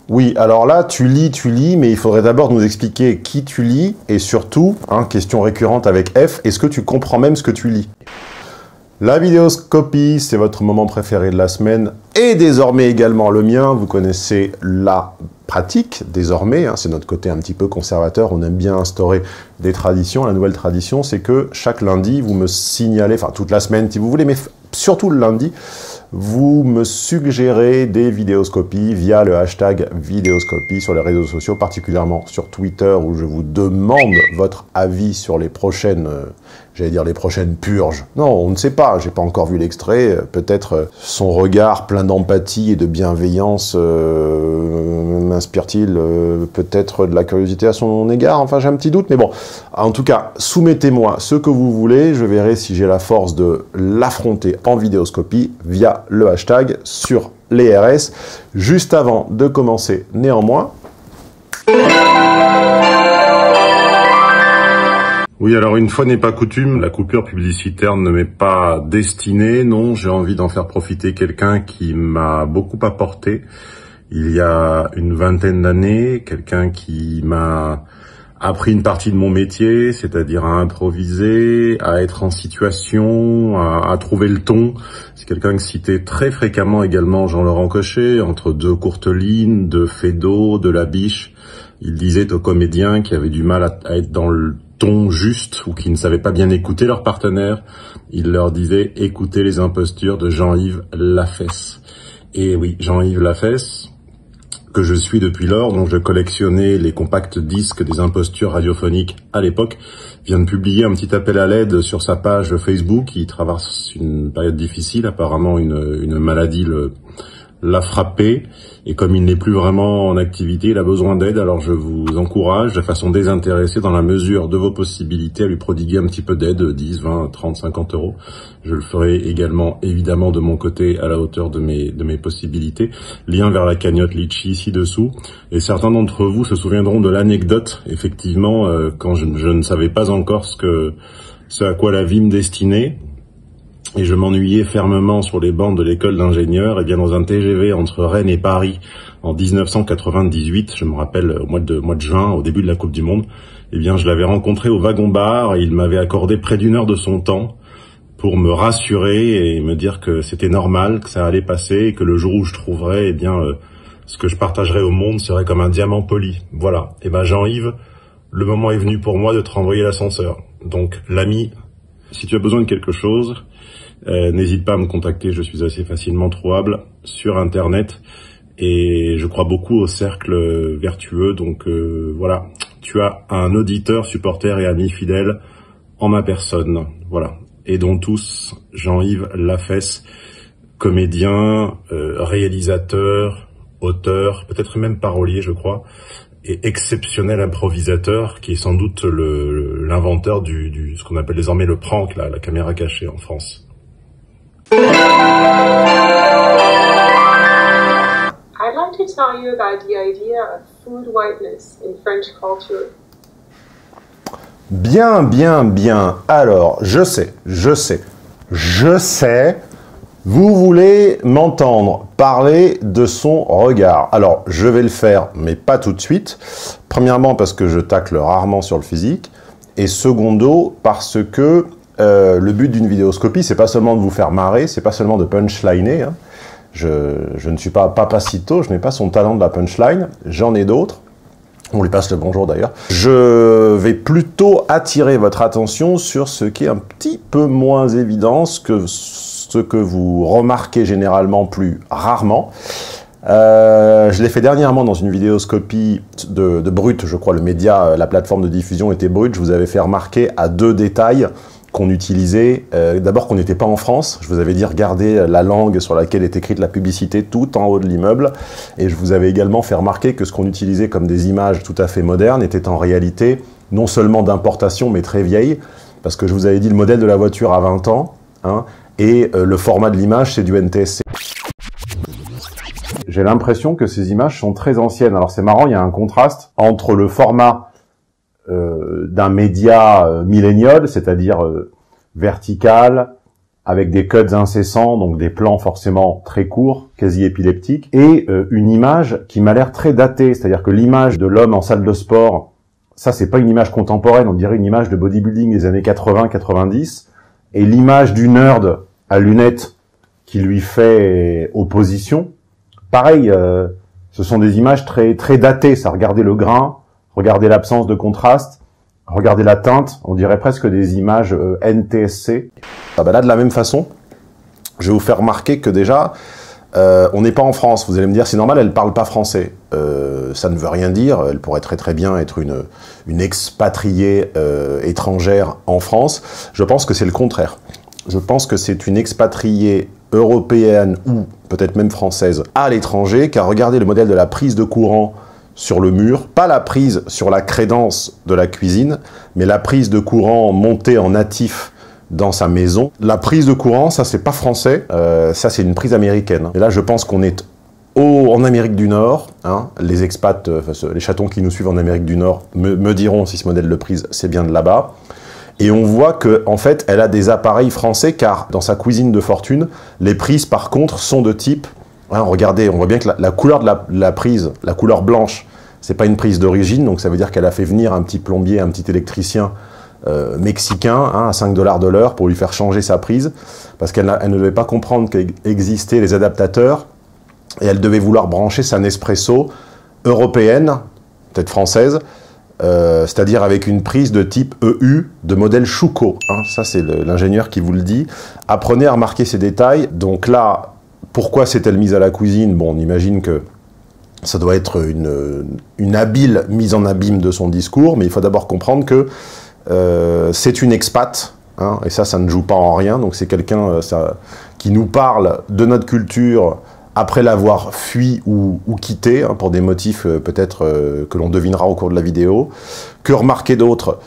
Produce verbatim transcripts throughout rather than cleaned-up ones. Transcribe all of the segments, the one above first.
Oui, alors là, tu lis, tu lis, mais il faudrait d'abord nous expliquer qui tu lis, et surtout, hein, question récurrente avec F, est-ce que tu comprends même ce que tu lis? La vidéoscopie, c'est votre moment préféré de la semaine, et désormais également le mien. Vous connaissez la pratique, désormais, hein, c'est notre côté un petit peu conservateur, on aime bien instaurer des traditions. La nouvelle tradition, c'est que chaque lundi, vous me signalez, enfin toute la semaine si vous voulez, mais surtout le lundi, vous me suggérez des vidéoscopies via le hashtag vidéoscopie sur les réseaux sociaux, particulièrement sur Twitter, où je vous demande votre avis sur les prochaines, euh, j'allais dire les prochaines purges. Non, on ne sait pas, j'ai pas encore vu l'extrait, peut-être euh, son regard plein d'empathie et de bienveillance euh, m'inspire-t-il euh, peut-être de la curiosité à son égard, enfin j'ai un petit doute, mais bon, en tout cas, soumettez-moi ce que vous voulez, je verrai si j'ai la force de l'affronter en vidéoscopie via le hashtag sur les R S. Juste avant de commencer, néanmoins... Oui, alors une fois n'est pas coutume, la coupure publicitaire ne m'est pas destinée. Non, j'ai envie d'en faire profiter quelqu'un qui m'a beaucoup apporté il y a une vingtaine d'années, quelqu'un qui m'a appris une partie de mon métier, c'est-à-dire à improviser, à être en situation, à, à trouver le ton. C'est quelqu'un que citait très fréquemment également Jean-Laurent Cochet, entre deux courtes lignes, de Feydeau, de La Biche. Il disait aux comédiens qui avaient du mal à, à être dans le ton juste ou qui ne savaient pas bien écouter leurs partenaires. Il leur disait « Écoutez les impostures de Jean-Yves Lafesse ». Et oui, Jean-Yves Lafesse, que je suis depuis lors, dont je collectionnais les compacts disques des impostures radiophoniques à l'époque, vient de publier un petit appel à l'aide sur sa page Facebook. Il traverse une période difficile, apparemment une, une maladie le, l'a frappé, et comme il n'est plus vraiment en activité, il a besoin d'aide. Alors je vous encourage de façon désintéressée, dans la mesure de vos possibilités, à lui prodiguer un petit peu d'aide, dix, vingt, trente, cinquante euros. Je le ferai également, évidemment, de mon côté, à la hauteur de mes, de mes possibilités. Lien vers la cagnotte Litchi ci-dessous. Et certains d'entre vous se souviendront de l'anecdote, effectivement, euh, quand je, je ne savais pas encore ce que, ce à quoi la vie me destinait. Et je m'ennuyais fermement sur les bancs de l'école d'ingénieurs, et bien dans un T G V entre Rennes et Paris en mille neuf cent quatre-vingt-dix-huit, je me rappelle au mois de, mois de juin, au début de la Coupe du Monde, eh bien je l'avais rencontré au wagon-bar et il m'avait accordé près d'une heure de son temps pour me rassurer et me dire que c'était normal, que ça allait passer, et que le jour où je trouverais, eh bien euh, ce que je partagerais au monde serait comme un diamant poli. Voilà. Et ben Jean-Yves, le moment est venu pour moi de te renvoyer l'ascenseur. Donc l'ami, si tu as besoin de quelque chose, Euh, n'hésite pas à me contacter, je suis assez facilement trouvable sur Internet et je crois beaucoup au cercle vertueux, donc euh, voilà, tu as un auditeur, supporter et ami fidèle en ma personne, voilà. Aidons tous Jean-Yves Lafesse, comédien, euh, réalisateur, auteur, peut-être même parolier je crois, et exceptionnel improvisateur qui est sans doute le, l'inventeur du, du ce qu'on appelle désormais le prank, la, la caméra cachée en France. I'd like to tell you about the idea of food whiteness in French culture. Bien, bien, bien. Alors, je sais, je sais, je sais, vous voulez m'entendre parler de son regard. Alors, je vais le faire, mais pas tout de suite. Premièrement, parce que je tacle rarement sur le physique. Et secondo, parce que Euh, le but d'une vidéoscopie, c'est pas seulement de vous faire marrer, c'est pas seulement de punchliner. Hein. Je, je ne suis pas Papacito, je n'ai pas son talent de la punchline, j'en ai d'autres. On lui passe le bonjour d'ailleurs. Je vais plutôt attirer votre attention sur ce qui est un petit peu moins évident, que ce que vous remarquez généralement plus rarement. Euh, je l'ai fait dernièrement dans une vidéoscopie de, de Brut, je crois, le média, la plateforme de diffusion était Brut. Je vous avais fait remarquer à deux détails qu'on utilisait. Euh, D'abord qu'on n'était pas en France. Je vous avais dit regardez la langue sur laquelle est écrite la publicité tout en haut de l'immeuble. Et je vous avais également fait remarquer que ce qu'on utilisait comme des images tout à fait modernes était en réalité non seulement d'importation mais très vieille. Parce que je vous avais dit le modèle de la voiture a vingt ans. Hein, et euh, le format de l'image c'est du N T S C. J'ai l'impression que ces images sont très anciennes. Alors c'est marrant, il y a un contraste entre le format euh, d'un média euh, millénial, c'est-à-dire euh, vertical, avec des cuts incessants, donc des plans forcément très courts, quasi épileptiques, et euh, une image qui m'a l'air très datée, c'est-à-dire que l'image de l'homme en salle de sport, ça c'est pas une image contemporaine, on dirait une image de bodybuilding des années quatre-vingts quatre-vingt-dix, et l'image du nerd à lunettes qui lui fait opposition, pareil, euh, ce sont des images très très datées, ça, regardez le grain, regardez l'absence de contraste, regardez la teinte, on dirait presque des images euh, N T S C. Ah bah là, de la même façon, je vais vous faire remarquer que déjà, euh, on n'est pas en France. Vous allez me dire, c'est normal, elle ne parle pas français. Euh, ça ne veut rien dire, elle pourrait très très bien être une, une expatriée euh, étrangère en France. Je pense que c'est le contraire. Je pense que c'est une expatriée européenne ou peut-être même française à l'étranger, car regardez le modèle de la prise de courant sur le mur, pas la prise sur la crédence de la cuisine, mais la prise de courant montée en natif dans sa maison. La prise de courant, ça c'est pas français, euh, ça c'est une prise américaine. Et là je pense qu'on est au, en Amérique du Nord, hein, les expats, euh, les chatons qui nous suivent en Amérique du Nord me, me diront si ce modèle de prise c'est bien de là-bas. Et on voit que en fait elle a des appareils français, car dans sa cuisine de fortune, les prises par contre sont de type, hein, regardez, on voit bien que la, la couleur de la, la prise, la couleur blanche, c'est pas une prise d'origine, donc ça veut dire qu'elle a fait venir un petit plombier, un petit électricien euh, mexicain, hein, à cinq dollars de l'heure pour lui faire changer sa prise, parce qu'elle elle ne devait pas comprendre qu'existaient les adaptateurs, et elle devait vouloir brancher sa Nespresso européenne, peut-être française, euh, c'est-à-dire avec une prise de type E U de modèle Schuko. Hein, ça c'est l'ingénieur qui vous le dit. Apprenez à remarquer ces détails. Donc là, pourquoi s'est-elle mise à la cuisine? Bon, on imagine que ça doit être une, une habile mise en abîme de son discours, mais il faut d'abord comprendre que euh, c'est une expat, hein, et ça, ça ne joue pas en rien, donc c'est quelqu'un euh, qui nous parle de notre culture après l'avoir fui ou, ou quitté, hein, pour des motifs euh, peut-être euh, que l'on devinera au cours de la vidéo. Que remarquer d'autre?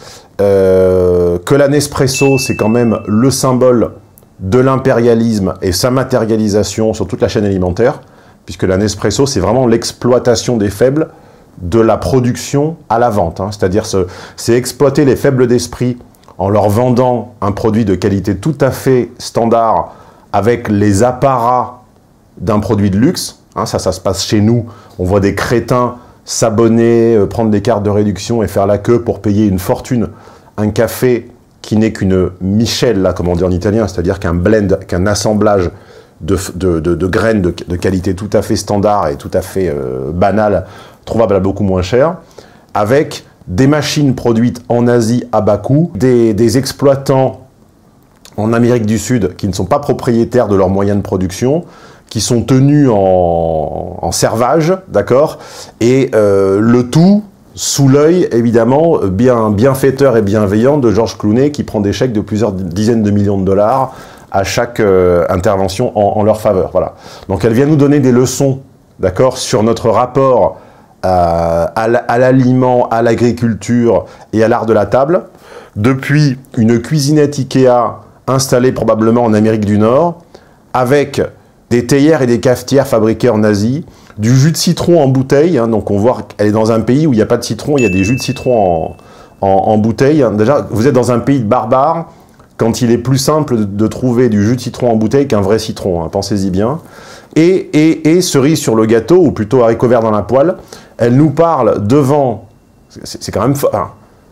euh, Que la Nespresso, c'est quand même le symbole de l'impérialisme et sa matérialisation sur toute la chaîne alimentaire, puisque la Nespresso, c'est vraiment l'exploitation des faibles de la production à la vente. Hein. C'est-à-dire, c'est exploiter les faibles d'esprit en leur vendant un produit de qualité tout à fait standard, avec les apparats d'un produit de luxe. Hein, ça, ça se passe chez nous. On voit des crétins s'abonner, euh, prendre des cartes de réduction et faire la queue pour payer une fortune. Un café qui n'est qu'une michelle, là, comme on dit en italien, c'est-à-dire qu'un blend, qu'un assemblage De, de, de, de graines de, de qualité tout à fait standard et tout à fait euh, banale, trouvable à beaucoup moins cher, avec des machines produites en Asie à bas coût, des, des exploitants en Amérique du Sud qui ne sont pas propriétaires de leurs moyens de production, qui sont tenus en, en servage, d'accord, et euh, le tout sous l'œil, évidemment, bien bienfaiteur et bienveillant de George Clooney, qui prend des chèques de plusieurs dizaines de millions de dollars à chaque euh, intervention en, en leur faveur. Voilà. Donc elle vient nous donner des leçons, d'accord, sur notre rapport euh, à l'aliment, à l'agriculture et à l'art de la table, depuis une cuisinette Ikea installée probablement en Amérique du Nord, avec des théières et des cafetières fabriquées en Asie, du jus de citron en bouteille, hein, donc on voit qu'elle est dans un pays où il n'y a pas de citron, il y a des jus de citron en, en, en bouteille. Hein. Déjà, vous êtes dans un pays de barbares, quand il est plus simple de trouver du jus de citron en bouteille qu'un vrai citron, hein, pensez-y bien. Et, et, et cerise sur le gâteau, ou plutôt haricot vert dans la poêle, elle nous parle devant, c'est quand même, enfin,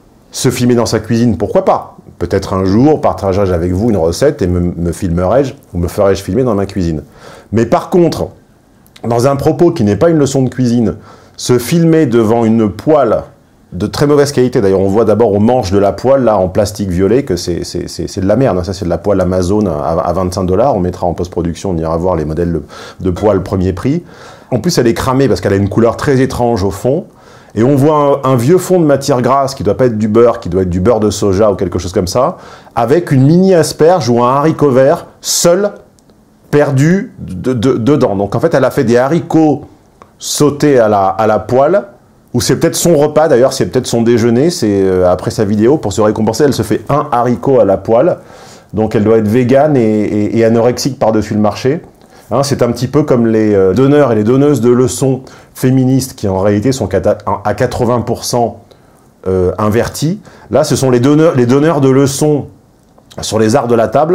se filmer dans sa cuisine, pourquoi pas? Peut-être un jour, partagerai-je avec vous une recette et me, me filmerai-je, ou me ferai-je filmer dans ma cuisine. Mais par contre, dans un propos qui n'est pas une leçon de cuisine, se filmer devant une poêle de très mauvaise qualité. D'ailleurs, on voit d'abord au manche de la poêle, là, en plastique violet, que c'est de la merde. Ça, c'est de la poêle Amazon à, à vingt-cinq dollars. On mettra en post-production, on ira voir les modèles de, de poêle premier prix. En plus, elle est cramée parce qu'elle a une couleur très étrange au fond. Et on voit un, un vieux fond de matière grasse qui doit pas être du beurre, qui doit être du beurre de soja ou quelque chose comme ça, avec une mini asperge ou un haricot vert seul, perdu de, de, dedans. Donc, en fait, elle a fait des haricots sautés à la, à la poêle, ou c'est peut-être son repas, d'ailleurs, c'est peut-être son déjeuner, c'est euh, après sa vidéo, pour se récompenser, elle se fait un haricot à la poêle, donc elle doit être végane et, et, et anorexique par-dessus le marché. Hein, c'est un petit peu comme les euh, donneurs et les donneuses de leçons féministes qui, en réalité, sont à quatre-vingts pour cent euh, invertis. Là, ce sont les donneurs, les donneurs de leçons sur les arts de la table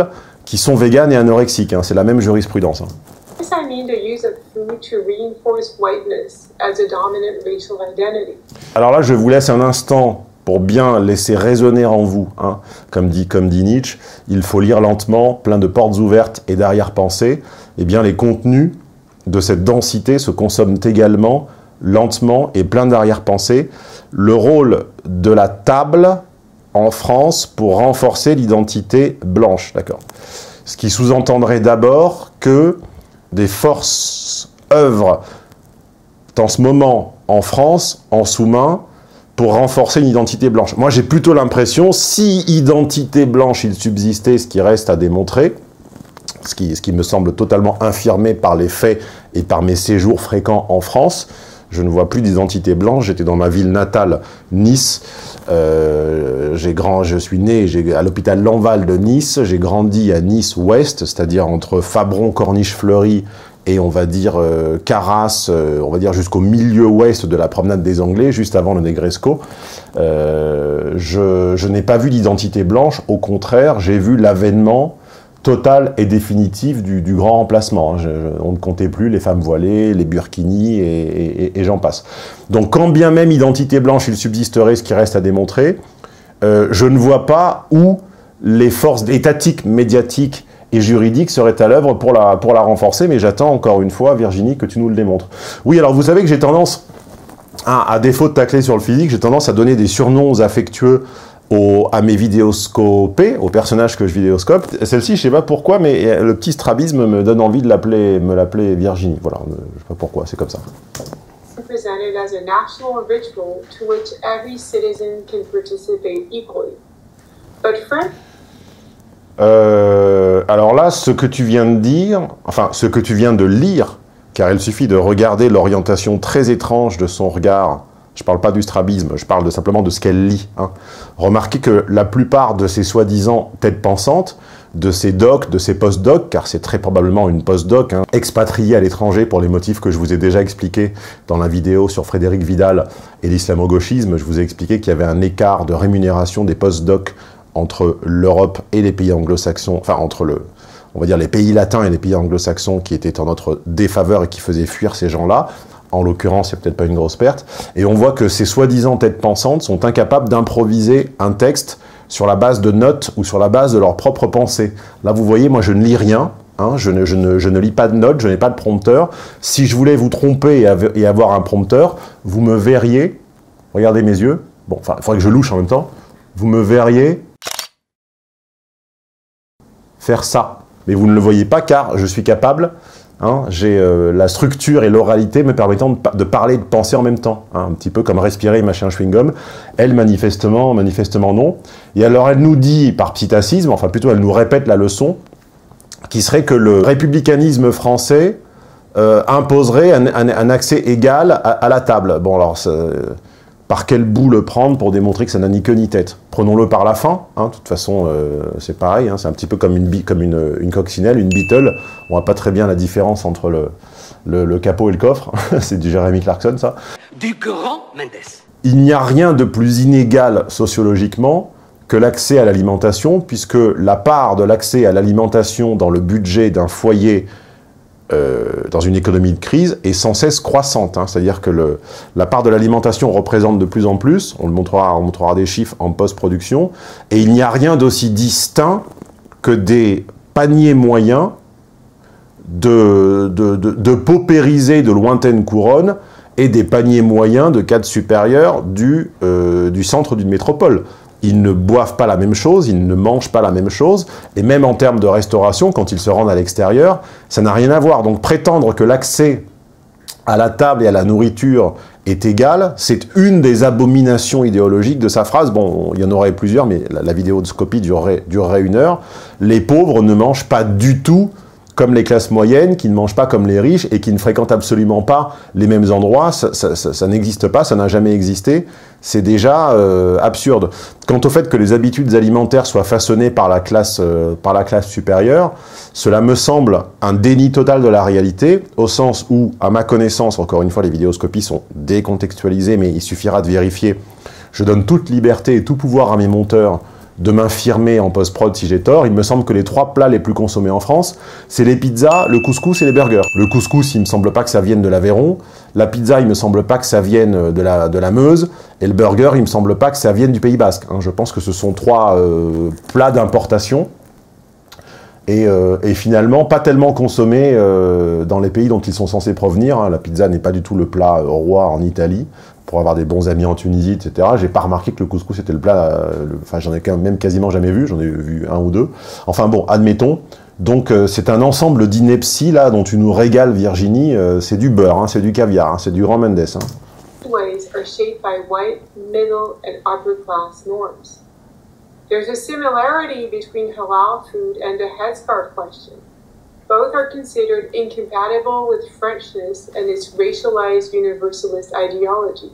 qui sont véganes et anorexiques, hein, c'est la même jurisprudence. Hein. Does that mean to use a food to reinforce whiteness as a dominant racial identity? Alors là, je vous laisse un instant pour bien laisser résonner en vous, hein. Comme dit, comme dit Nietzsche, il faut lire lentement, plein de portes ouvertes et d'arrière-pensées. Eh bien, les contenus de cette densité se consomment également, lentement et plein d'arrière-pensées. Le rôle de la table en France pour renforcer l'identité blanche, d'accord. Ce qui sous-entendrait d'abord que des forces œuvrent en ce moment en France, en sous-main, pour renforcer une identité blanche. Moi, j'ai plutôt l'impression, si identité blanche il subsistait, ce qui reste à démontrer, ce qui, ce qui me semble totalement infirmé par les faits et par mes séjours fréquents en France, je ne vois plus d'identité blanche. J'étais dans ma ville natale, Nice. Euh, j'ai grand, je suis né à l'hôpital Lanval de Nice. J'ai grandi à Nice-Ouest, c'est-à-dire entre Fabron, Corniche-Fleury et on va dire euh, Carras, euh, on va dire jusqu'au milieu ouest de la promenade des Anglais, juste avant le Negresco. Euh, je je n'ai pas vu d'identité blanche. Au contraire, j'ai vu l'avènement total et définitif du, du grand remplacement. Je, je, on ne comptait plus les femmes voilées, les burkinis et, et, et j'en passe. Donc quand bien même identité blanche il subsisterait, ce qui reste à démontrer, euh, je ne vois pas où les forces étatiques, médiatiques et juridiques seraient à l'œuvre pour la, pour la renforcer, mais j'attends encore une fois, Virginie, que tu nous le démontres. Oui, alors vous savez que j'ai tendance, à, à défaut de tacler sur le physique, j'ai tendance à donner des surnoms affectueux Au, à mes vidéoscopés, aux personnages que je vidéoscope. Celle-ci, je sais pas pourquoi, mais le petit strabisme me donne envie de l'appeler, me l'appeler Virginie. Voilà, je sais pas pourquoi, c'est comme ça. Presented as a national ritual to which every citizen can participate equally. But French. Euh, alors là, ce que tu viens de dire, enfin, ce que tu viens de lire, car il suffit de regarder l'orientation très étrange de son regard. Je ne parle pas du strabisme, je parle de, simplement de ce qu'elle lit. Hein. Remarquez que la plupart de ces soi-disant têtes pensantes, de ces docs, de ces post-docs, car c'est très probablement une post-doc, hein, expatriée à l'étranger pour les motifs que je vous ai déjà expliqués dans la vidéo sur Frédéric Vidal et l'islamo-gauchisme, je vous ai expliqué qu'il y avait un écart de rémunération des post-docs entre l'Europe et les pays anglo-saxons, enfin entre le, on va dire les pays latins et les pays anglo-saxons qui étaient en notre défaveur et qui faisaient fuir ces gens-là. En l'occurrence, c'est peut-être pas une grosse perte. Et on voit que ces soi-disant têtes pensantes sont incapables d'improviser un texte sur la base de notes ou sur la base de leurs propres pensées. Là, vous voyez, moi, je ne lis rien. Hein, je, ne, je, ne, je ne lis pas de notes, je n'ai pas de prompteur. Si je voulais vous tromper et, av et avoir un prompteur, vous me verriez... Regardez mes yeux. Bon, enfin, il faudrait que je louche en même temps. Vous me verriez faire ça. Mais vous ne le voyez pas car je suis capable... Hein, j'ai euh, la structure et l'oralité me permettant de, de parler et de penser en même temps. Hein, un petit peu comme respirer et mâcher un chewing-gum. Elle, manifestement, manifestement non. Et alors, elle nous dit, par psittacisme, enfin plutôt, elle nous répète la leçon, qui serait que le républicanisme français euh, imposerait un, un, un accès égal à, à la table. Bon, alors, par quel bout le prendre pour démontrer que ça n'a ni queue ni tête? Prenons-le par la fin, hein, de toute façon, euh, c'est pareil, hein, c'est un petit peu comme, une, comme une, une coccinelle, une beetle. On voit pas très bien la différence entre le, le, le capot et le coffre. C'est du Jeremy Clarkson, ça. Du grand Mendes. Il n'y a rien de plus inégal sociologiquement que l'accès à l'alimentation, puisque la part de l'accès à l'alimentation dans le budget d'un foyer Euh, dans une économie de crise est sans cesse croissante. Hein. C'est-à-dire que le, la part de l'alimentation représente de plus en plus, on le montrera, on montrera des chiffres en post-production, et il n'y a rien d'aussi distinct que des paniers moyens de, de, de, de paupérisés de lointaines couronnes et des paniers moyens de cadres supérieurs du, euh, du centre d'une métropole. Ils ne boivent pas la même chose, ils ne mangent pas la même chose, et même en termes de restauration, quand ils se rendent à l'extérieur, ça n'a rien à voir. Donc prétendre que l'accès à la table et à la nourriture est égal, c'est une des abominations idéologiques de sa phrase. Bon, il y en aurait plusieurs, mais la, la vidéoscopie durerait, durerait une heure. Les pauvres ne mangent pas du tout comme les classes moyennes, qui ne mangent pas comme les riches et qui ne fréquentent absolument pas les mêmes endroits. Ça, ça, ça, ça n'existe pas, ça n'a jamais existé. C'est déjà euh, absurde. Quant au fait que les habitudes alimentaires soient façonnées par la classe, euh, par la classe supérieure, cela me semble un déni total de la réalité, au sens où, à ma connaissance, encore une fois, les vidéoscopies sont décontextualisées, mais il suffira de vérifier. Je donne toute liberté et tout pouvoir à mes monteurs de m'infirmer en post-prod si j'ai tort, il me semble que les trois plats les plus consommés en France, c'est les pizzas, le couscous et les burgers. Le couscous, il me semble pas que ça vienne de l'Aveyron, la pizza, il me semble pas que ça vienne de la, de la Meuse, et le burger, il me semble pas que ça vienne du Pays Basque. Hein. Je pense que ce sont trois euh, plats d'importation, et, euh, et finalement pas tellement consommés euh, dans les pays dont ils sont censés provenir. Hein. La pizza n'est pas du tout le plat euh, roi en Italie, pour avoir des bons amis en Tunisie, et cetera. J'ai pas remarqué que le couscous était le plat, euh, le, enfin j'en ai quand même quasiment jamais vu, j'en ai vu un ou deux. Enfin bon, admettons. Donc euh, c'est un ensemble d'inepties là dont tu nous régales, Virginie. Euh, c'est du beurre, hein, c'est du caviar, hein, c'est du Ron Mendes. Hein. Ways are shaped by white, middle, and upper class norms. There's a similarity between halal food and the headscarf question. Both are considered incompatible with Frenchness and its racialized universalist ideology.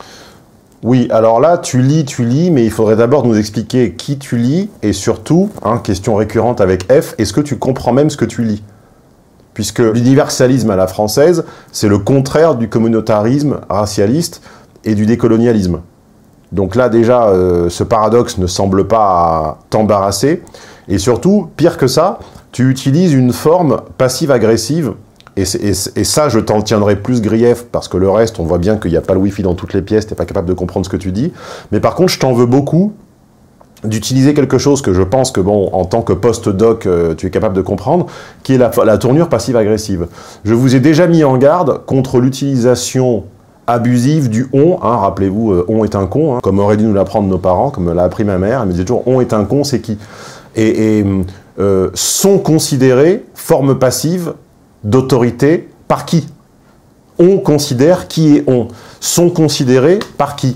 Oui, alors là, tu lis, tu lis, mais il faudrait d'abord nous expliquer qui tu lis, et surtout, hein, question récurrente avec F, est-ce que tu comprends même ce que tu lis? Puisque l'universalisme à la française, c'est le contraire du communautarisme racialiste et du décolonialisme. Donc là, déjà, euh, ce paradoxe ne semble pas t'embarrasser, et surtout, pire que ça, tu utilises une forme passive-agressive, et, et, et ça, je t'en tiendrai plus grief, parce que le reste, on voit bien qu'il n'y a pas le wifi dans toutes les pièces, tu n'es pas capable de comprendre ce que tu dis. Mais par contre, je t'en veux beaucoup d'utiliser quelque chose que je pense que, bon, en tant que post-doc, euh, tu es capable de comprendre, qui est la, la tournure passive-agressive. Je vous ai déjà mis en garde contre l'utilisation abusive du « on hein, », rappelez-vous, euh, « on est un con hein, », comme auraient dû nous l'apprendre nos parents, comme l'a appris ma mère, elle me disait toujours « on est un con, c'est qui ?» Et... et Euh, sont considérés forme passive d'autorité par qui? On considère qui est on. Sont considérés par qui?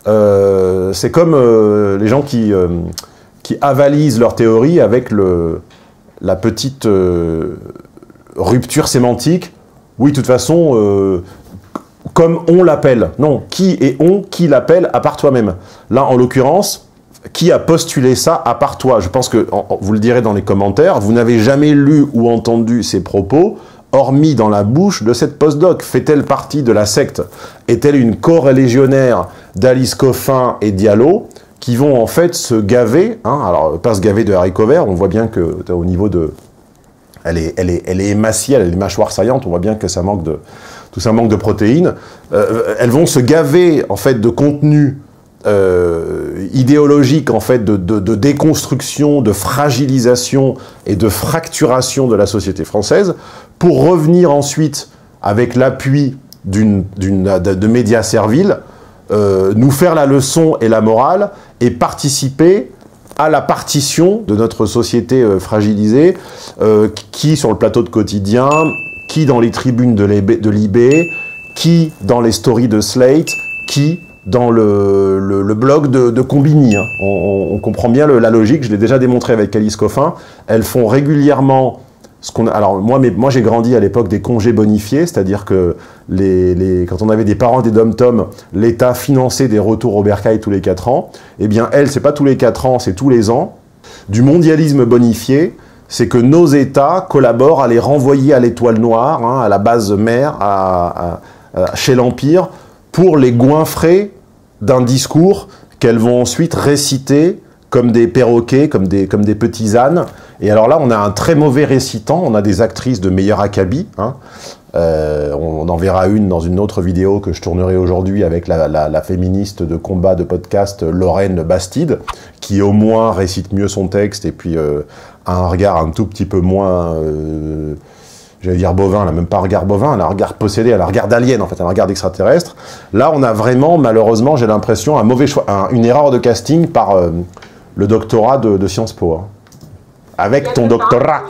euh, C'est comme euh, les gens qui, euh, qui avalisent leur théorie avec le, la petite euh, rupture sémantique. Oui, de toute façon, euh, comme on l'appelle. Non, qui est on, qui l'appelle à part toi-même. Là, en l'occurrence, qui a postulé ça à part toi? Je pense que, vous le direz dans les commentaires, vous n'avez jamais lu ou entendu ces propos, hormis dans la bouche de cette postdoc. Fait-elle partie de la secte? Est-elle une corélégionnaire d'Alice Coffin et Diallo, qui vont en fait se gaver, hein, alors pas se gaver de haricots verts, on voit bien que au niveau de... Elle est, elle est, elle est émaciée, elle a les mâchoires saillantes, on voit bien que ça manque de, tout ça manque de protéines. Euh, elles vont se gaver en fait de contenu Euh, idéologique en fait de, de, de déconstruction, de fragilisation et de fracturation de la société française, pour revenir ensuite avec l'appui d'une, d'une, de, de médias serviles, euh, nous faire la leçon et la morale et participer à la partition de notre société euh, fragilisée, euh, qui sur le plateau de Quotidien, qui dans les tribunes de l'I B, qui dans les stories de Slate, qui dans le, le, le blog de, de Combini. Hein. On, on, on comprend bien le, la logique, je l'ai déjà démontré avec Alice Coffin. Elles font régulièrement ce qu'on a... Alors moi, mais, moi j'ai grandi à l'époque des congés bonifiés, c'est-à-dire que les, les, quand on avait des parents des dom-tom, l'État finançait des retours au bercail tous les quatre ans. Eh bien elle, c'est pas tous les quatre ans, c'est tous les ans. Du mondialisme bonifié, c'est que nos États collaborent à les renvoyer à l'étoile noire, hein, à la base mère, à, à, à, chez l'Empire, pour les goinfrer d'un discours qu'elles vont ensuite réciter comme des perroquets, comme des, comme des petits ânes. Et alors là, on a un très mauvais récitant, on a des actrices de meilleur acabit. Hein. Euh, on en verra une dans une autre vidéo que je tournerai aujourd'hui avec la, la, la féministe de combat de podcast Lorraine Bastide, qui au moins récite mieux son texte et puis euh, a un regard un tout petit peu moins... Euh, j'allais dire bovin, elle n'a même pas un regard bovin, elle a un regard possédé, elle a un regard d'alien, en fait, elle a un regard d'extraterrestre. Là, on a vraiment, malheureusement, j'ai l'impression, un mauvais choix, un, une erreur de casting par euh, le doctorat de, de Sciences Po. Hein. Avec ton doctorat.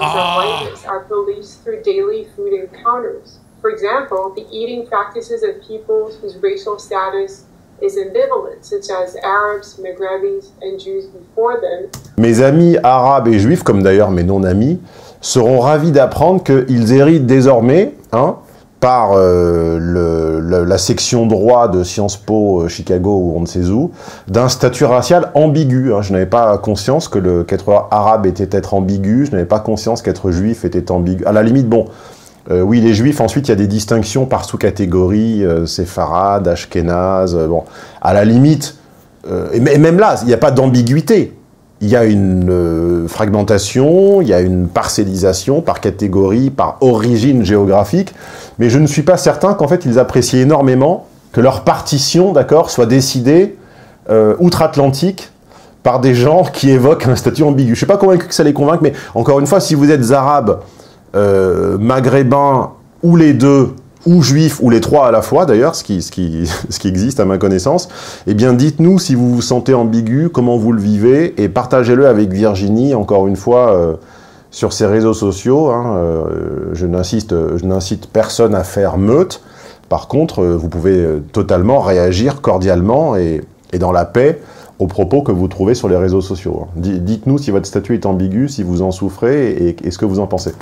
Mes amis arabes et juifs, comme d'ailleurs mes non-amis, seront ravis d'apprendre qu'ils héritent désormais, hein, par euh, le, le, la section droit de Sciences Po, euh, Chicago ou on ne sait où, d'un statut racial ambigu. Hein. Je n'avais pas conscience que le, qu'être arabe était être ambigu, je n'avais pas conscience qu'être juif était ambigu. À la limite, bon, euh, oui, les juifs, ensuite, il y a des distinctions par sous-catégorie, euh, séfarade, ashkénaze, euh, bon, à la limite, euh, et, et même là, il n'y a pas d'ambiguïté. il y a une euh, fragmentation, il y a une parcellisation par catégorie, par origine géographique, mais je ne suis pas certain qu'en fait ils apprécient énormément que leur partition, d'accord, soit décidée euh, outre-Atlantique par des gens qui évoquent un statut ambigu. Je ne suis pas convaincu que ça les convainque, mais encore une fois, si vous êtes arabe, euh, maghrébin, ou les deux, ou juif, ou les trois à la fois d'ailleurs, ce qui, ce, qui, ce qui existe à ma connaissance, eh bien dites-nous si vous vous sentez ambigu, comment vous le vivez, et partagez-le avec Virginie, encore une fois, euh, sur ses réseaux sociaux. Hein, euh, je n'incite, je n'incite personne à faire meute. Par contre, vous pouvez totalement réagir cordialement et, et dans la paix aux propos que vous trouvez sur les réseaux sociaux. Dites-nous si votre statut est ambigu, si vous en souffrez et, et ce que vous en pensez.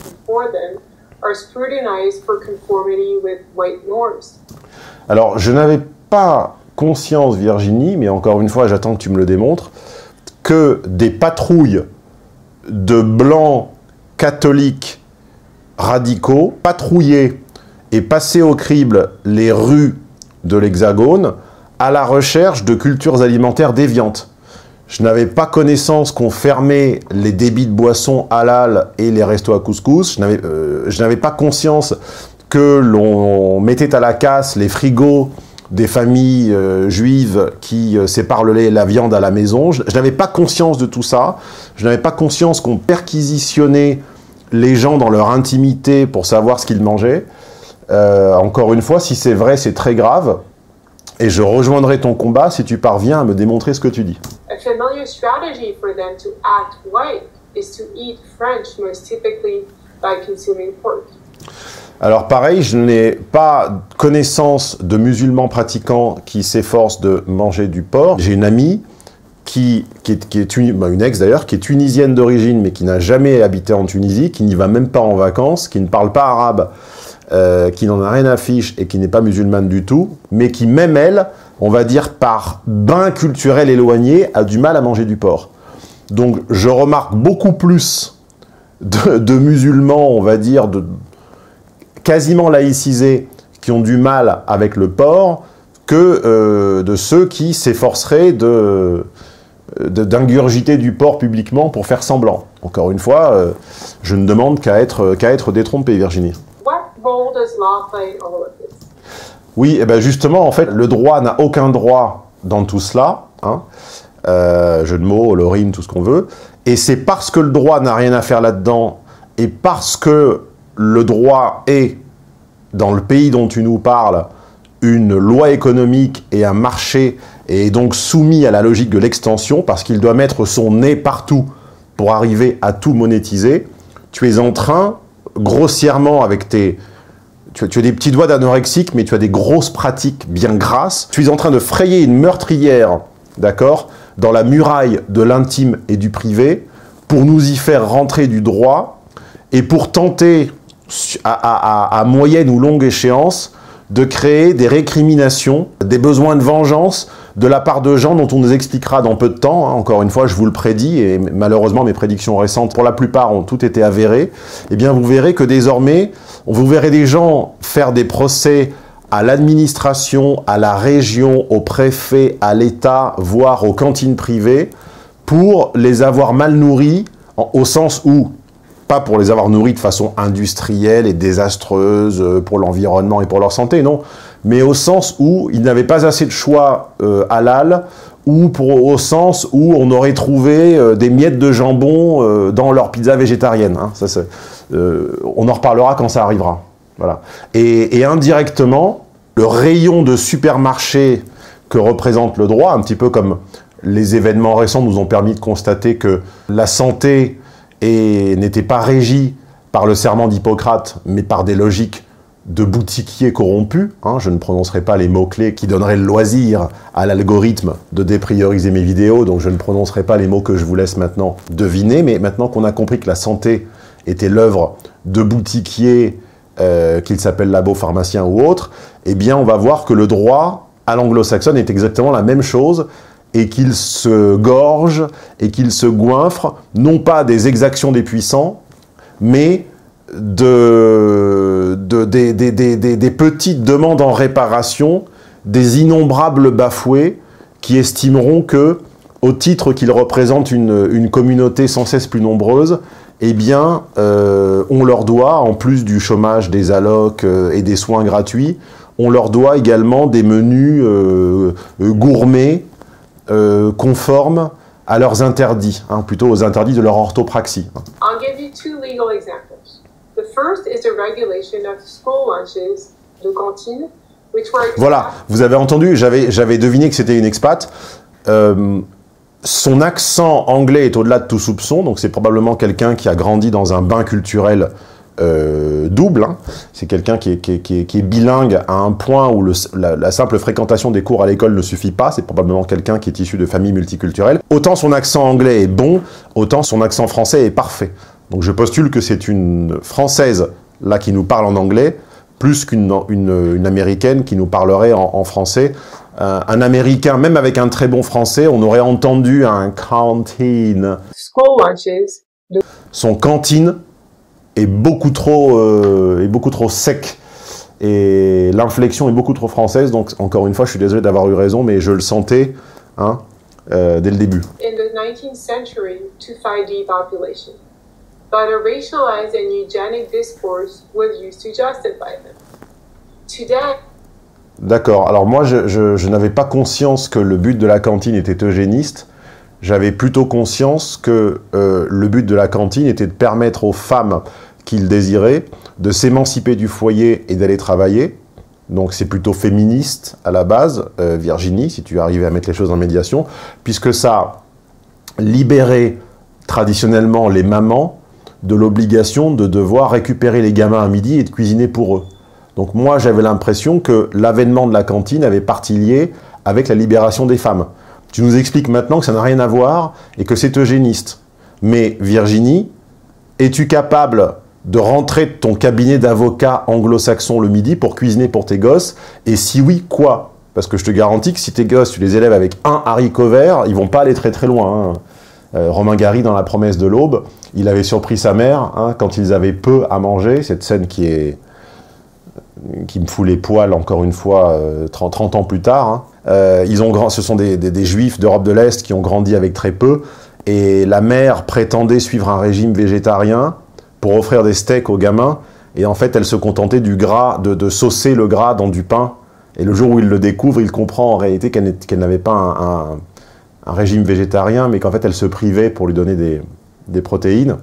Alors, je n'avais pas conscience, Virginie, mais encore une fois, j'attends que tu me le démontres, que des patrouilles de blancs catholiques radicaux patrouillaient et passaient au crible les rues de l'Hexagone à la recherche de cultures alimentaires déviantes. Je n'avais pas connaissance qu'on fermait les débits de boissons halal et les restos à couscous. Je n'avais euh, je n'avais pas conscience que l'on mettait à la casse les frigos des familles euh, juives qui euh, séparent le lait et la viande à la maison. Je, je n'avais pas conscience de tout ça. Je n'avais pas conscience qu'on perquisitionnait les gens dans leur intimité pour savoir ce qu'ils mangeaient. Euh, encore une fois, si c'est vrai, c'est très grave. Et je rejoindrai ton combat si tu parviens à me démontrer ce que tu dis. A familiar strategy for them to act white is to eat French, most typically by consuming pork. Alors pareil, je n'ai pas connaissance de musulmans pratiquants qui s'efforcent de manger du porc. J'ai une amie qui, qui est, qui est bah une ex d'ailleurs, qui est tunisienne d'origine mais qui n'a jamais habité en Tunisie, qui n'y va même pas en vacances, qui ne parle pas arabe, Euh, qui n'en a rien à fiche et qui n'est pas musulmane du tout, mais qui, même elle, on va dire par bain culturel éloigné, a du mal à manger du porc. Donc je remarque beaucoup plus de, de musulmans, on va dire, de, quasiment laïcisés, qui ont du mal avec le porc, que euh, de ceux qui s'efforceraient de, de, d'ingurgiter du porc publiquement pour faire semblant. Encore une fois, euh, je ne demande qu'à être, qu'à être détrompé, Virginie. Oui, et ben justement, en fait, le droit n'a aucun droit dans tout cela, hein, euh, jeu de mots, le rime, tout ce qu'on veut, et c'est parce que le droit n'a rien à faire là-dedans, et parce que le droit est, dans le pays dont tu nous parles, une loi économique et un marché, et est donc soumis à la logique de l'extension, parce qu'il doit mettre son nez partout pour arriver à tout monétiser, tu es en train, grossièrement, avec tes... Tu as, tu as des petits doigts d'anorexique, mais tu as des grosses pratiques bien grasses. Tu es en train de frayer une meurtrière, d'accord, dans la muraille de l'intime et du privé, pour nous y faire rentrer du droit, et pour tenter, à, à, à, à moyenne ou longue échéance, de créer des récriminations, des besoins de vengeance de la part de gens dont on nous expliquera dans peu de temps. Hein, encore une fois, je vous le prédis, et malheureusement mes prédictions récentes, pour la plupart, ont toutes été avérées. Eh bien, vous verrez que désormais, vous verrez des gens faire des procès à l'administration, à la région, au préfet, à l'État, voire aux cantines privées, pour les avoir mal nourris, en, au sens où, pas pour les avoir nourris de façon industrielle et désastreuse pour l'environnement et pour leur santé, non, mais au sens où ils n'avaient pas assez de choix euh, halal, ou pour, au sens où on aurait trouvé euh, des miettes de jambon euh, dans leur pizza végétarienne. Hein. Ça, euh, on en reparlera quand ça arrivera. Voilà. Et, et indirectement, le rayon de supermarché que représente le droit, un petit peu comme les événements récents nous ont permis de constater que la santé n'était pas régie par le serment d'Hippocrate, mais par des logiques de boutiquiers corrompus. Hein, je ne prononcerai pas les mots-clés qui donneraient le loisir à l'algorithme de déprioriser mes vidéos, donc je ne prononcerai pas les mots que je vous laisse maintenant deviner, mais maintenant qu'on a compris que la santé était l'œuvre de boutiquiers, euh, qu'ils s'appellent labo, pharmaciens ou autres, eh bien on va voir que le droit à l'anglo-saxonne est exactement la même chose, et qu'il se gorge et qu'il se goinfre, non pas des exactions des puissants, mais de, de, des, des, des, des, des petites demandes en réparation, des innombrables bafoués qui estimeront que, au titre qu'ils représentent une, une communauté sans cesse plus nombreuse, eh bien, euh, on leur doit, en plus du chômage, des allocs euh, et des soins gratuits, on leur doit également des menus euh, euh, gourmets, euh, conformes à leurs interdits, hein, plutôt aux interdits de leur orthopraxie. I'll give you two legal examples. The first is the regulation of school lunches, de cantine, which were... Voilà, vous avez entendu, j'avais j'avais deviné que c'était une expat. Euh, son accent anglais est au-delà de tout soupçon, donc c'est probablement quelqu'un qui a grandi dans un bain culturel euh, double. Hein. C'est quelqu'un qui est, qui, est, qui, est, qui est bilingue à un point où le, la, la simple fréquentation des cours à l'école ne suffit pas. C'est probablement quelqu'un qui est issu de familles multiculturelles. Autant son accent anglais est bon, autant son accent français est parfait. Donc je postule que c'est une Française là qui nous parle en anglais, plus qu'une une, une Américaine qui nous parlerait en, en français. Euh, un Américain, même avec un très bon français, on aurait entendu un cantine. School lunches. De... Son cantine est beaucoup trop, euh, est beaucoup trop sec et l'inflexion est beaucoup trop française. Donc encore une fois, je suis désolé d'avoir eu raison, mais je le sentais hein, euh, dès le début. In the nineteenth century, to fight depopulation, but a racialized and eugenic discourse was used to justify them. Today. D'accord. Alors moi, je, je, je n'avais pas conscience que le but de la cantine était eugéniste. J'avais plutôt conscience que euh, le but de la cantine était de permettre aux femmes qui le désiraient de s'émanciper du foyer et d'aller travailler. Donc c'est plutôt féministe à la base, euh, Virginie, si tu arrivais à mettre les choses en médiation, puisque ça libérait traditionnellement les mamans de l'obligation de devoir récupérer les gamins à midi et de cuisiner pour eux. Donc moi, j'avais l'impression que l'avènement de la cantine avait partie liée avec la libération des femmes. Tu nous expliques maintenant que ça n'a rien à voir et que c'est eugéniste. Mais Virginie, es-tu capable de rentrer de ton cabinet d'avocat anglo-saxon le midi pour cuisiner pour tes gosses? Et si oui, quoi? Parce que je te garantis que si tes gosses, tu les élèves avec un haricot vert, ils vont pas aller très très loin. Hein. Euh, Romain Gary, dans La promesse de l'aube, il avait surpris sa mère hein, quand ils avaient peu à manger. Cette scène qui est... qui me fout les poils, encore une fois, euh, trente, trente ans plus tard. Hein. Euh, ils ont grand... Ce sont des, des, des juifs d'Europe de l'Est qui ont grandi avec très peu, et la mère prétendait suivre un régime végétarien pour offrir des steaks aux gamins, et en fait, elle se contentait du gras, de, de saucer le gras dans du pain, et le jour où il le découvre, il comprend en réalité qu'elle qu'elle n'avait pas un, un, un régime végétarien, mais qu'en fait, elle se privait pour lui donner des, des protéines.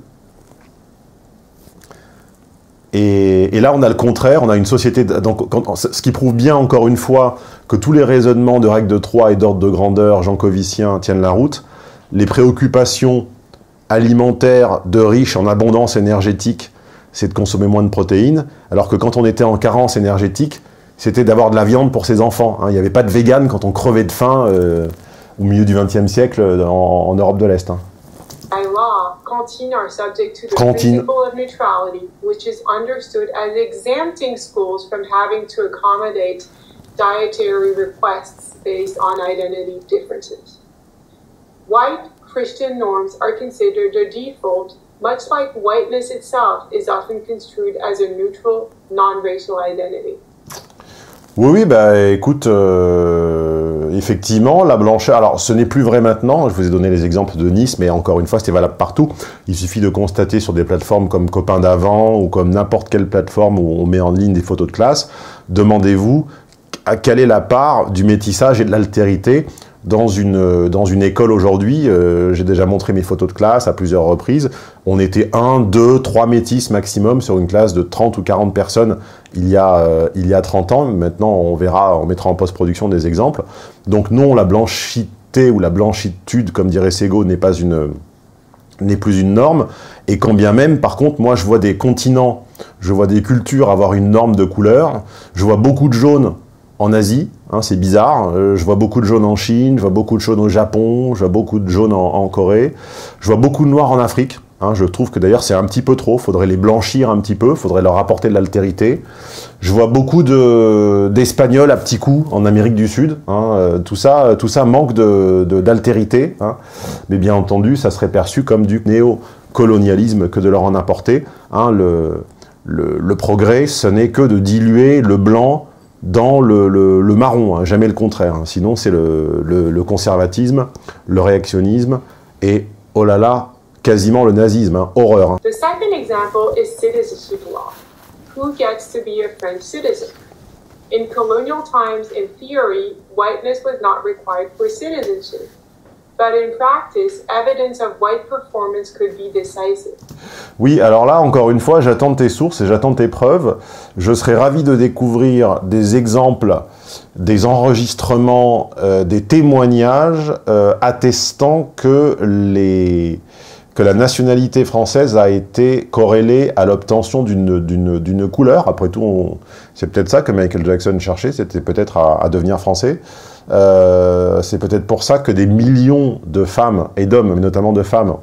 Et, et là, on a le contraire, on a une société... Donc, quand, ce qui prouve bien, encore une fois, que tous les raisonnements de règles de Troie et d'ordre de grandeur jean-coviciens tiennent la route. Les préoccupations alimentaires de riches en abondance énergétique, c'est de consommer moins de protéines, alors que quand on était en carence énergétique, c'était d'avoir de la viande pour ses enfants. Hein. Il n'y avait pas de vegan quand on crevait de faim euh, au milieu du vingtième siècle en, en Europe de l'Est. Hein. By law, cantines are subject to the Cantine. principle of neutrality, which is understood as exempting schools from having to accommodate dietary requests based on identity differences. White Christian norms are considered the default, much like whiteness itself is often construed as a neutral, non-racial identity. Oui, oui, bah écoute, euh, effectivement, la blancheur, alors ce n'est plus vrai maintenant, je vous ai donné les exemples de Nice, mais encore une fois, c'était valable partout. Il suffit de constater sur des plateformes comme Copain d'Avant ou comme n'importe quelle plateforme où on met en ligne des photos de classe, demandez-vous à quelle est la part du métissage et de l'altérité dans une, dans une école aujourd'hui. Euh, j'ai déjà montré mes photos de classe à plusieurs reprises. On était un, deux, trois métis maximum sur une classe de trente ou quarante personnes il y a, euh, il y a trente ans. Maintenant, on verra, on mettra en post-production des exemples. Donc non, la blanchité ou la blanchitude, comme dirait Sego, n'est pas une, n'est plus une norme. Et quand bien même, par contre, moi, je vois des continents, je vois des cultures avoir une norme de couleur. Je vois beaucoup de jaune en Asie, hein, c'est bizarre. Euh, je vois beaucoup de jaune en Chine, je vois beaucoup de jaune au Japon, je vois beaucoup de jaune en, en Corée. Je vois beaucoup de noir en Afrique. Hein, je trouve que d'ailleurs c'est un petit peu trop. Faudrait les blanchir un petit peu, faudrait leur apporter de l'altérité. Je vois beaucoup de d'Espagnols à petits coups en Amérique du Sud. Hein, euh, tout ça, tout ça manque de, de, d'altérité. Hein. Mais bien entendu, ça serait perçu comme du néocolonialisme que de leur en apporter. Hein, le, le, le progrès, ce n'est que de diluer le blanc dans le, le, le marron, hein, jamais le contraire. Hein. Sinon, c'est le, le, le conservatisme, le réactionnisme et, oh là là, quasiment le nazisme, hein, horreur. Hein. The second example is citizenship law. Who gets to be a French citizen? In colonial times, in theory, whiteness was not required for citizenship. But in practice, evidence of white performance could be decisive. Oui, alors là, encore une fois, j'attends tes sources et j'attends tes preuves. Je serais ravi de découvrir des exemples, des enregistrements, euh, des témoignages euh, attestant que, les, que la nationalité française a été corrélée à l'obtention d'une couleur. Après tout, c'est peut-être ça que Michael Jackson cherchait, c'était peut-être à, à devenir français. Euh, c'est peut-être pour ça que des millions de femmes et d'hommes, mais notamment de femmes,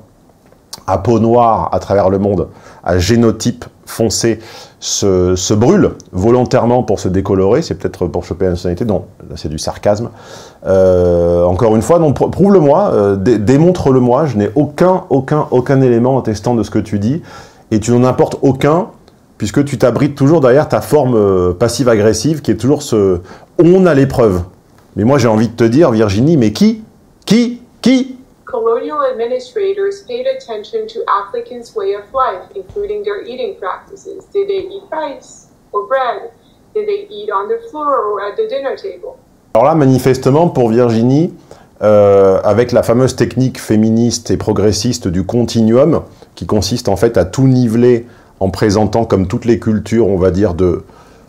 à peau noire à travers le monde, à génotype foncé, se, se brûlent volontairement pour se décolorer. C'est peut-être pour choper la nationalité. Non, c'est du sarcasme. Euh, encore une fois, non, prouve-le-moi, euh, dé démontre-le-moi. Je n'ai aucun, aucun, aucun élément attestant de ce que tu dis. Et tu n'en apportes aucun, puisque tu t'abrites toujours derrière ta forme euh, passive-agressive, qui est toujours ce « on a les preuves ». Mais moi, j'ai envie de te dire, Virginie, mais qui Qui Qui Colonial administrators paid attention to Africans' way of life, including their eating practices. Did they eat rice or bread? Did they eat on the floor or at the dinner table? Alors là, manifestement, pour Virginie, euh, avec la fameuse technique féministe et progressiste du continuum, qui consiste en fait à tout niveler en présentant comme toutes les cultures, on va dire, de...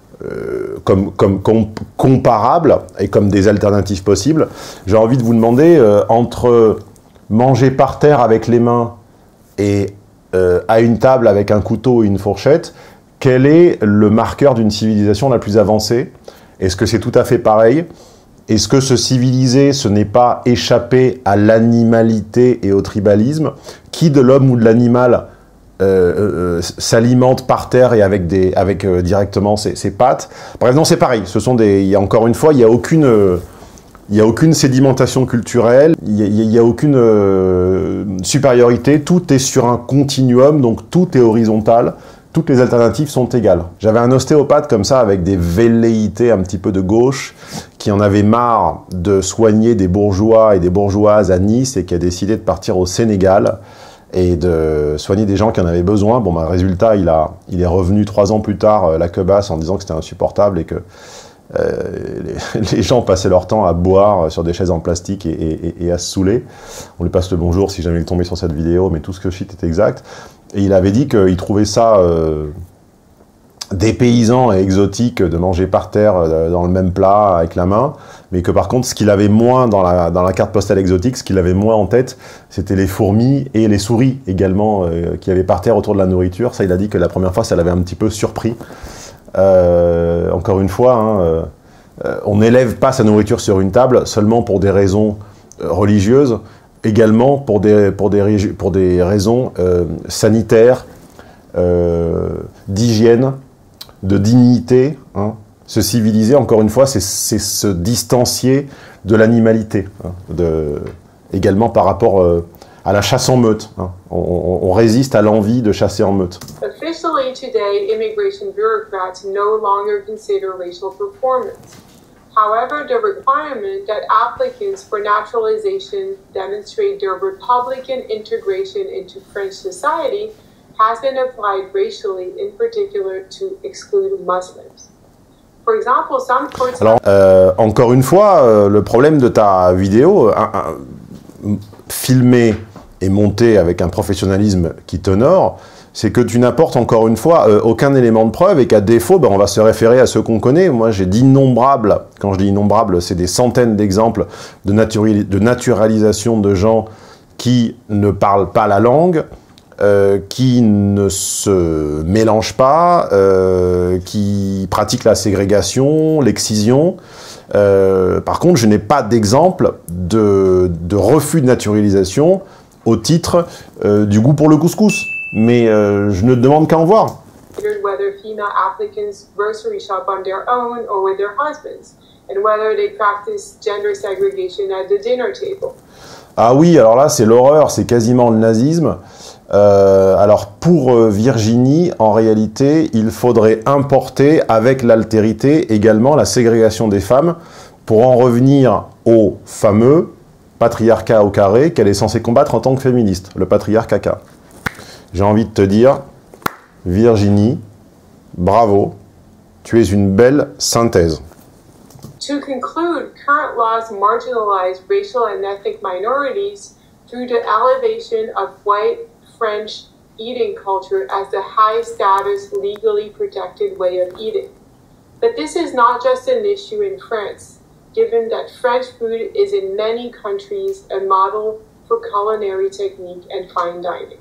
Euh, comme, comme, comme comparables et comme des alternatives possibles, j'ai envie de vous demander, euh, entre manger par terre avec les mains et euh, à une table avec un couteau et une fourchette, quel est le marqueur d'une civilisation la plus avancée? Est-ce que c'est tout à fait pareil? Est-ce que se civiliser, ce n'est pas échapper à l'animalité et au tribalisme? Qui de l'homme ou de l'animal Euh, euh, s'alimente par terre et avec, des, avec euh, directement ses, ses pattes. Bref, non, c'est pareil. Ce sont des, il y a encore une fois, il n'y a aucune, euh, il y a aucune sédimentation culturelle, il n'y a, a aucune euh, supériorité. Tout est sur un continuum, donc tout est horizontal. Toutes les alternatives sont égales. J'avais un ostéopathe comme ça, avec des velléités un petit peu de gauche, qui en avait marre de soigner des bourgeois et des bourgeoises à Nice et qui a décidé de partir au Sénégal et de soigner des gens qui en avaient besoin. Bon, bah, résultat, il, a, il est revenu trois ans plus tard, euh, la quebasse, en disant que c'était insupportable et que euh, les, les gens passaient leur temps à boire sur des chaises en plastique et, et, et à se saouler. On lui passe le bonjour si jamais il est tombé sur cette vidéo, mais tout ce que je cite est exact. Et il avait dit qu'il trouvait ça euh, dépaysant et exotique de manger par terre euh, dans le même plat avec la main, mais que par contre, ce qu'il avait moins dans la, dans la carte postale exotique, ce qu'il avait moins en tête, c'était les fourmis et les souris également euh, qui avaient par terre autour de la nourriture. Ça, il a dit que la première fois, ça l'avait un petit peu surpris. Euh, encore une fois, hein, euh, on n'élève pas sa nourriture sur une table seulement pour des raisons euh, religieuses, également pour des, pour des, pour des raisons euh, sanitaires, euh, d'hygiène, de dignité, hein. Se civiliser, encore une fois, c'est se distancier de l'animalité, hein, de, également par rapport euh, à la chasse en meute. Hein. On, on, on résiste à l'envie de chasser en meute. Officially today, immigration bureaucrats no longer consider racial performance. However, the requirement that applicants for naturalization demonstrate their Republican integration into French society has been applied racially, in particular to exclude Muslims. For example, some courts... Alors, euh, encore une fois, euh, le problème de ta vidéo, un, un, filmée et montée avec un professionnalisme qui t'honore, c'est que tu n'apportes encore une fois euh, aucun élément de preuve et qu'à défaut, ben, on va se référer à ceux qu'on connaît. Moi, j'ai d'innombrables, quand je dis innombrables, c'est des centaines d'exemples de, naturi de naturalisation de gens qui ne parlent pas la langue, Euh, qui ne se mélangent pas, euh, qui pratiquent la ségrégation, l'excision. Euh, par contre, je n'ai pas d'exemple de, de refus de naturalisation au titre euh, du goût pour le couscous. Mais euh, je ne demande qu'à en voir. Whether female applicants grocery shop on their own or with their husbands, and whether they practice gender segregation at the dinner table. Ah oui, alors là, c'est l'horreur, c'est quasiment le nazisme. Euh, alors pour euh, Virginie, en réalité, il faudrait importer avec l'altérité également la ségrégation des femmes pour en revenir au fameux patriarcat au carré qu'elle est censée combattre en tant que féministe, le patriarcat. J'ai envie de te dire, Virginie, bravo, tu es une belle synthèse. To conclude, current laws marginalize racial and ethnic minorities through the elevation of white French eating culture as the high-status, legally protected way of eating. But this is not just an issue in France, given that French food is in many countries a model for culinary technique and fine dining.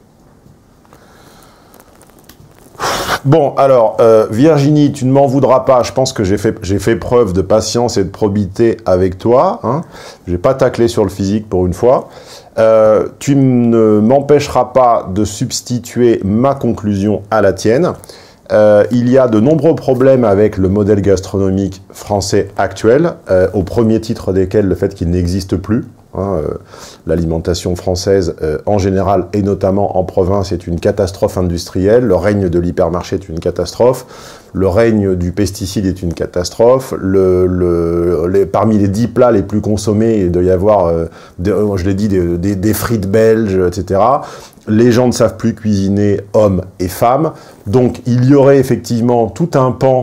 Bon, alors, euh, Virginie, tu ne m'en voudras pas, je pense que j'ai fait, j'ai fait preuve de patience et de probité avec toi. Hein. Je n'ai pas taclé sur le physique pour une fois. Euh, tu ne m'empêcheras pas de substituer ma conclusion à la tienne. Euh, il y a de nombreux problèmes avec le modèle gastronomique français actuel, euh, au premier titre desquels le fait qu'il n'existe plus. Hein, euh, l'alimentation française euh, en général et notamment en province est une catastrophe industrielle, le règne de l'hypermarché est une catastrophe, le règne du pesticide est une catastrophe, le, le, les, parmi les dix plats les plus consommés, il doit y avoir, euh, des, je l'ai dit, des, des, des frites belges, et cetera. Les gens ne savent plus cuisiner, hommes et femmes, donc il y aurait effectivement tout un pan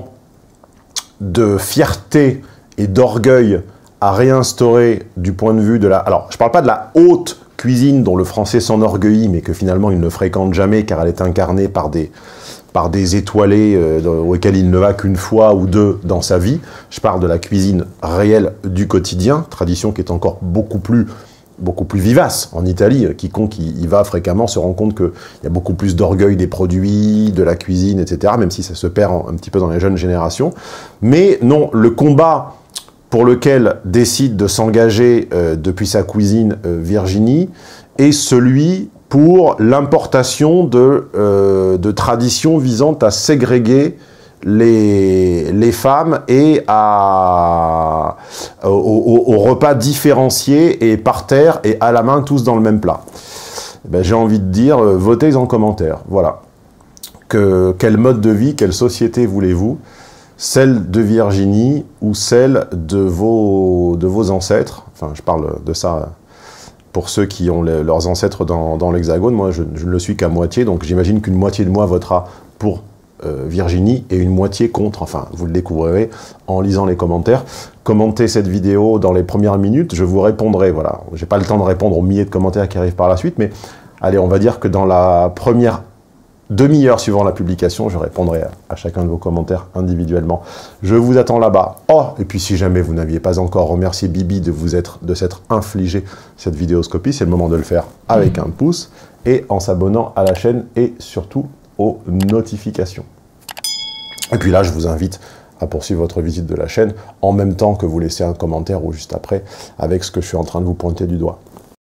de fierté et d'orgueil à réinstaurer du point de vue de la... Alors, je ne parle pas de la haute cuisine dont le français s'enorgueillit, mais que finalement il ne fréquente jamais car elle est incarnée par des, par des étoilés euh, auxquels il ne va qu'une fois ou deux dans sa vie. Je parle de la cuisine réelle du quotidien, tradition qui est encore beaucoup plus, beaucoup plus vivace en Italie. Quiconque y, y va fréquemment se rend compte qu'il y a beaucoup plus d'orgueil des produits, de la cuisine, et cetera, même si ça se perd en, un petit peu dans les jeunes générations. Mais non, le combat pour lequel décide de s'engager euh, depuis sa cuisine euh, Virginie, est celui pour l'importation de, euh, de traditions visant à ségréguer les, les femmes et à, au, au, au repas différenciés et par terre et à la main, tous dans le même plat. Ben, j'ai envie de dire, euh, votez en commentaire. Voilà. Que, quel mode de vie, quelle société voulez-vous ? Celle de Virginie ou celle de vos, de vos ancêtres. Enfin, je parle de ça pour ceux qui ont les, leurs ancêtres dans, dans l'Hexagone. Moi, je, je ne le suis qu'à moitié, donc j'imagine qu'une moitié de moi votera pour euh, Virginie et une moitié contre. Enfin, vous le découvrirez en lisant les commentaires. Commentez cette vidéo dans les premières minutes, je vous répondrai. Voilà, j'ai pas le temps de répondre aux milliers de commentaires qui arrivent par la suite, mais allez, on va dire que dans la première demi-heure suivant la publication, je répondrai à, à chacun de vos commentaires individuellement. Je vous attends là-bas. Oh, et puis si jamais vous n'aviez pas encore remercié Bibi de vous être, de s'être infligé cette vidéoscopie, c'est le moment de le faire avec un pouce et en s'abonnant à la chaîne et surtout aux notifications. Et puis là, je vous invite à poursuivre votre visite de la chaîne en même temps que vous laissez un commentaire ou juste après avec ce que je suis en train de vous pointer du doigt.